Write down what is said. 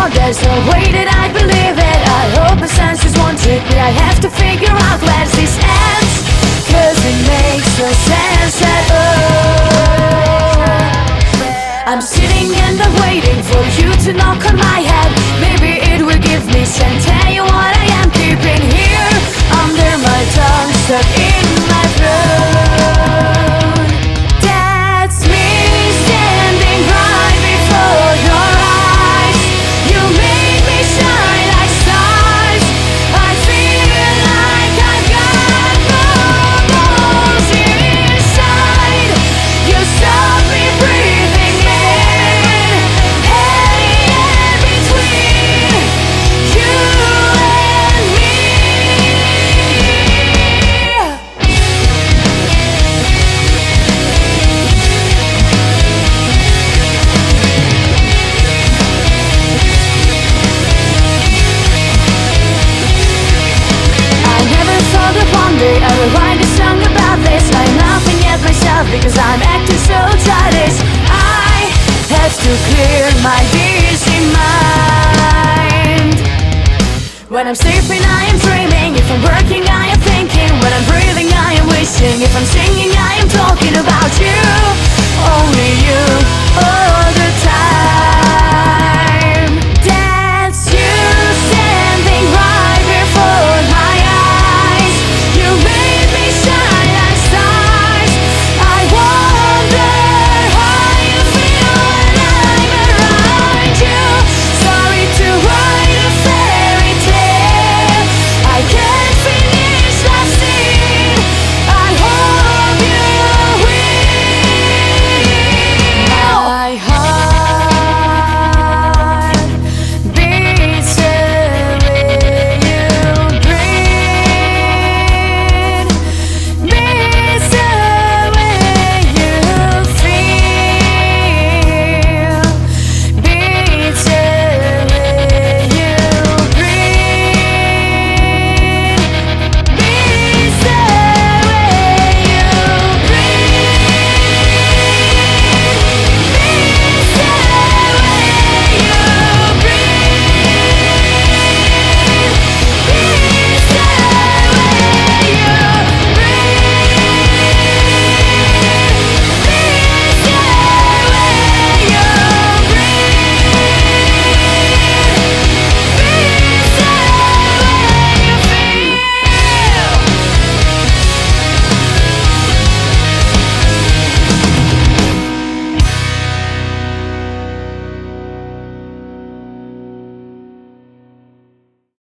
No, there's no way that I believe it. I hope my senses won't trick me. I have to figure out where this ends, 'cause it makes no sense at all. I'm sitting and I'm waiting for you to knock on my head. Maybe it will give me strength. Tell you what I am keeping here under my tongue, stuck in my throat. That's me standing right before your eyes. You make me shine like stars. I feel like I've got bubbles inside. You stop me breathing in, and between you and me. I never thought that one day I would write a song about this. I'm laughing at myself because I'm acting so childish. I have to clear my busy mind. When I'm sleeping I am dreaming. If I'm working I am thinking. When I'm breathing I am wishing. If I'm singing I am talking about you, only you.